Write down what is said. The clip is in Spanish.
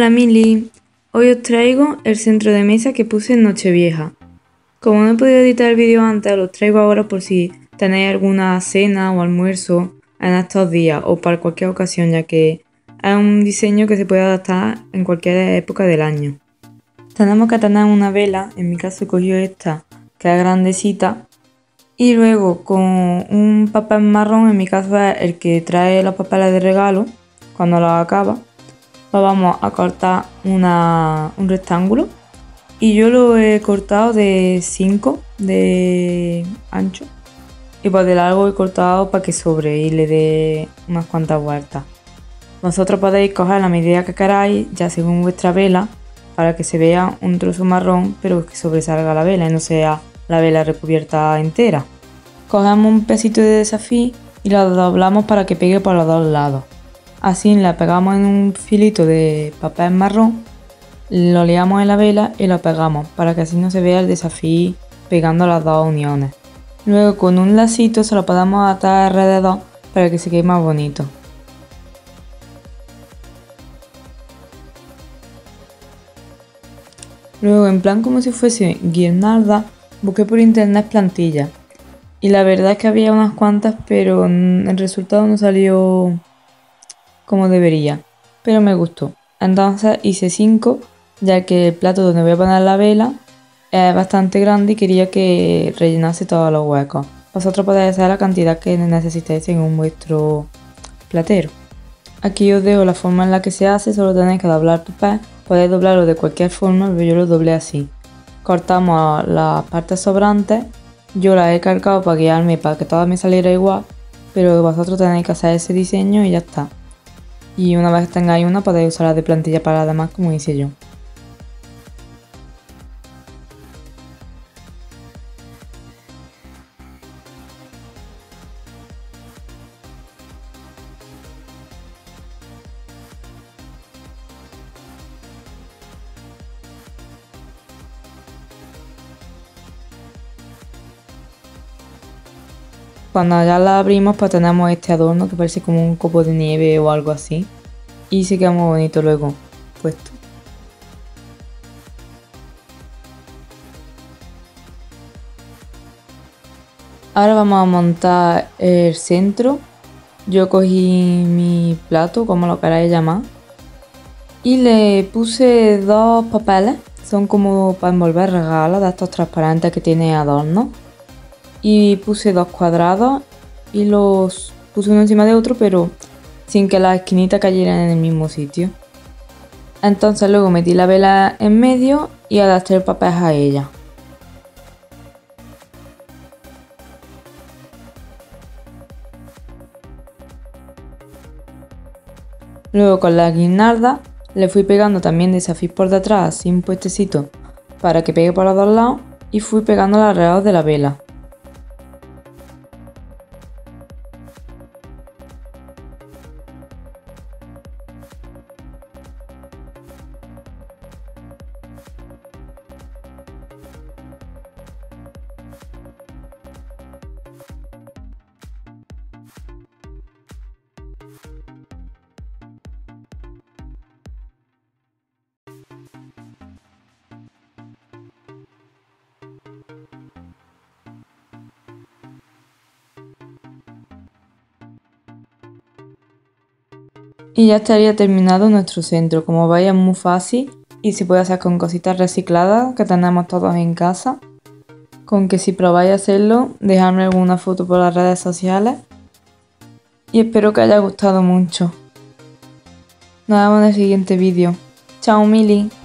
Hola Mili, hoy os traigo el centro de mesa que puse en Nochevieja. Como no he podido editar el vídeo antes, os lo traigo ahora por si tenéis alguna cena o almuerzo en estos días o para cualquier ocasión, ya que es un diseño que se puede adaptar en cualquier época del año. Tenemos que tener una vela, en mi caso he cogido esta que es grandecita, y luego con un papel marrón, en mi caso es el que trae los papeles de regalo cuando los acaba. Vamos a cortar un rectángulo y yo lo he cortado de 5 de ancho y pues de largo he cortado para que sobre y le dé unas cuantas vueltas. Vosotros podéis coger la medida que queráis ya según vuestra vela para que se vea un trozo marrón pero que sobresalga la vela y no sea la vela recubierta entera. Cogemos un pedacito de desafí y lo doblamos para que pegue por los dos lados. Así la pegamos en un filito de papel marrón, lo liamos en la vela y lo pegamos para que así no se vea el desafí pegando las dos uniones. Luego con un lacito se lo podemos atar alrededor para que se quede más bonito. Luego en plan como si fuese guirnalda busqué por internet plantillas y la verdad es que había unas cuantas pero el resultado no salió como debería, pero me gustó. Entonces hice 5, ya que el plato donde voy a poner la vela es bastante grande y quería que rellenase todos los huecos. Vosotros podéis hacer la cantidad que necesitéis según vuestro platero. Aquí os dejo la forma en la que se hace, solo tenéis que doblar el papel. Podéis doblarlo de cualquier forma, pero yo lo doblé así. Cortamos las partes sobrantes, yo las he cargado para guiarme para que todas me saliera igual, pero vosotros tenéis que hacer ese diseño y ya está. Y una vez que tengáis una podéis usarla de plantilla para las demás como hice yo. Cuando ya la abrimos pues tenemos este adorno que parece como un copo de nieve o algo así. Y se queda muy bonito luego puesto. Ahora vamos a montar el centro. Yo cogí mi plato, como lo queráis llamar, y le puse 2 papeles, son como para envolver regalos de estos transparentes que tiene adorno. Y puse 2 cuadrados y los puse uno encima de otro, pero sin que las esquinitas cayeran en el mismo sitio. Entonces luego metí la vela en medio y adapté el papel a ella. Luego con la guirnalda le fui pegando también desafíos por detrás, así un puestecito para que pegue por los dos lados, y fui pegando alrededor de la vela. Y ya estaría terminado nuestro centro. Como veis es muy fácil y se puede hacer con cositas recicladas que tenemos todos en casa. Con que si probáis a hacerlo, dejadme alguna foto por las redes sociales. Y espero que haya gustado mucho. Nos vemos en el siguiente vídeo. Chao Mili.